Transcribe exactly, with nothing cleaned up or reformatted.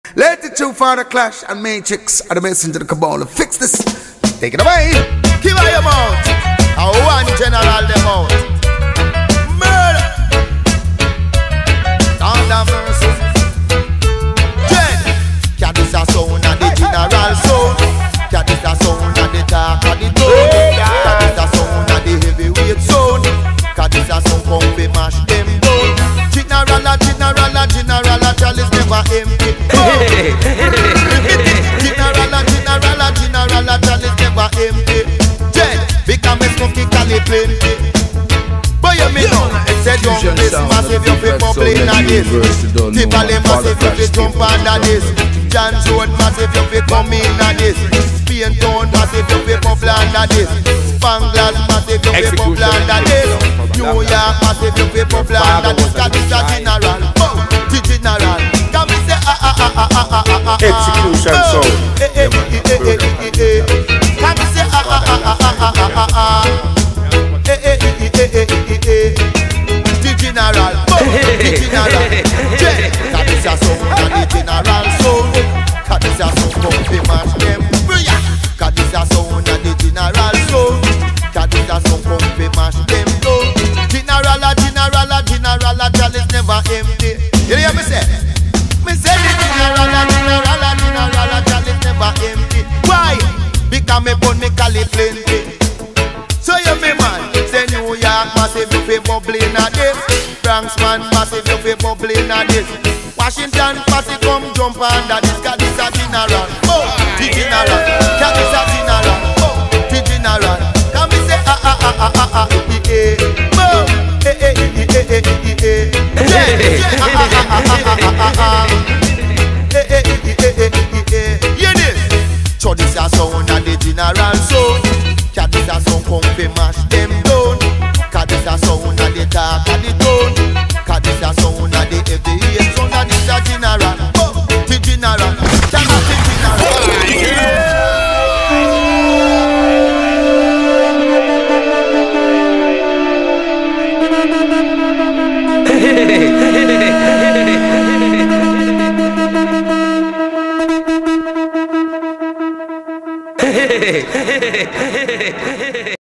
Let the two father clash and Matrix are the messenger of the cabal. Fix this. Take it away. Give her your mouth. I want general them out. Murder. Sound of mercy. Dread. Can this a sound of the general sound? Can this a sound of the talk of the tone? Can this a sound of the heavyweight sound? Can this a sound come fi mash them down? General a general a general a chalice never empty. General a general a general a chalice never empty. Dread. Become a smoky cali plenty. But you me know, said young this massive you fi bubble in a this. Tivoli massive you fi jump under this. John Road massive you fi come in a this. Spain Town massive you fi bubble under this. Spangland massive you fi bubble under this. New York massive you fi bubble under this. Cause this a general, oh, the general. Can me say ah ah ah ah ah ah ah. Execution sound. Eh eh eh eh eh eh. Can me say ah ah ah ah ah ah ah ah. Eh eh eh eh eh eh eh. The general, oh, the general. Yeah, that is a song, that the general sound. That is a song, come to match them. That is a song, that the general sound. That is a song, come to match them. General, a general, a general, a chalice never empty. You hear me say? Me say the general, a general, a general, a chalice never empty. Why? Because me born me cali plenty. So you me man, say New York massive you fi bubble in a this. Bronx man massive you fi bubble in a this. Washington massive come jump under this. Cause this a general, oh, the general. Cause this a general, oh, the general. Can me say ah ah ah ah ah ah eh eh oh eh eh eh eh eh eh yeah yeah ah ah ah ah ah ah ah eh eh eh eh eh eh hear this. So this a sound of the general sound. Cause this a sound come fi mash them down. Cause this a sound of the talk of the tone. Cause this a sound of the heavyweight sound. And this a general, oh, the general. Cause this the general. Hey, hey, hey, hey, hey, hey, hey.